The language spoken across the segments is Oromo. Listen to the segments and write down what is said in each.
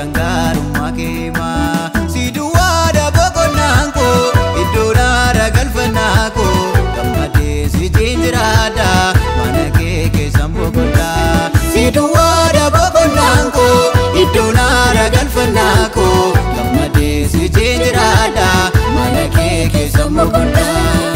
kangarummaa keema si duwwaadha boqonnaan koo iddoo naara galfannaa koo gammadee si jiraadha mana kee keessan boqodha si duwwaadha boqonnaan koo iddoo naara galfannaa koo gammadee si jiraadha mana kee keessan boqodha.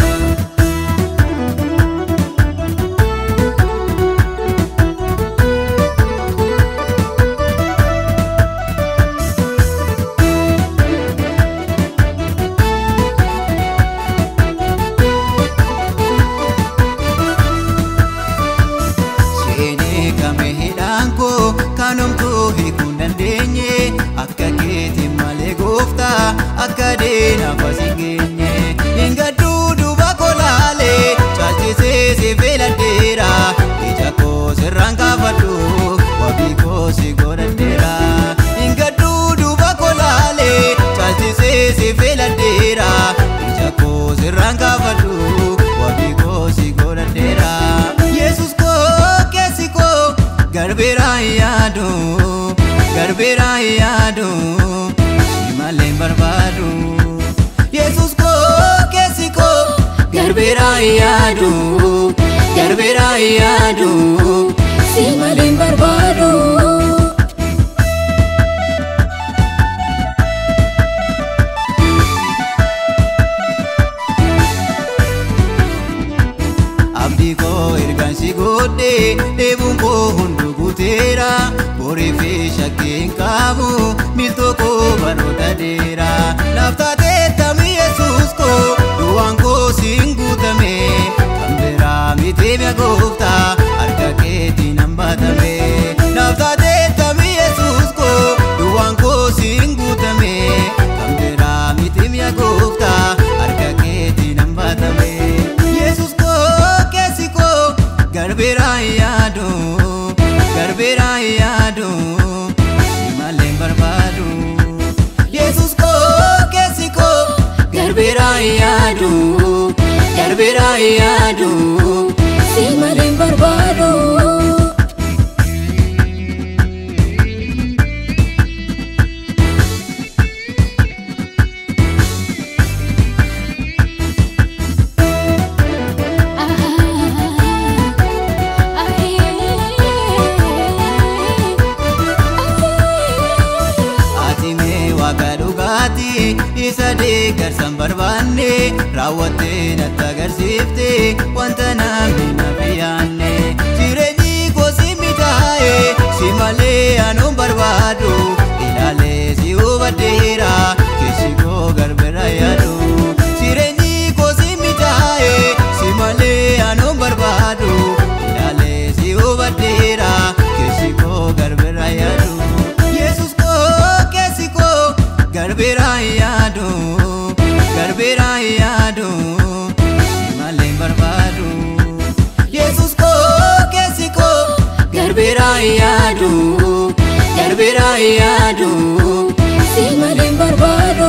Kanumtuu hiikuu dandeenye akka keetiin malee gooftaa akka deena fasin geenye hinga duuduba kolaalee caalchisee si beeladheera ija koo sirraan kaafadhu wabii koo si godhadheera hinga duuduba kolaalee caalchisee si beeladheera ija koo sirraan kaafadhu wabii koo si godhadheera Yesus koo keessi koo garbera yaadu simaleen barbaadu Yesus koo keessi koo garbera yaadu simaleen barbaadu. Abdii koo ergaan si godhe dheebuun koo hundu guuteera borii fi shakkii qabu miltoo koo baroota dheera laaftaatee tamii Yesus koo duwwaan koo siin guutame kan biraa miti mi'a gooftaa harka keetiin hambatame laaftaatee tamii Yesus koo duwwaan koo siin guutame kan biraa miti mi'a gooftaa harka keetiin hambatame Yesus koo keessi koo garbera yaadu simaleen barbaadu Yesus koo keessi koo garbera yaadu simaleen barbaadu. Isa deeggarsan barbaanne raawwattee natti agarsiifte wanta namni naaf yaanne jireenyi koo si mitaa'e si malee anuun barbaadu ilaalee si hubadheera keessi koo garbera yaadu jireenyi koo si mitaa'e si malee anuun barbaadu ilaalee si hubadheera keessi koo garbera yaadu Yesus koo keessi koo garbera yaadu simaleen barbaadu Yesus koo keessi koo garbera yaadu simaleen barbaadu.